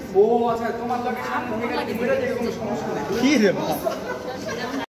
ও আচ্ছা তোমার লোকেশন তুমি এটা কোনো সমস্যা নেই কি রে বাবা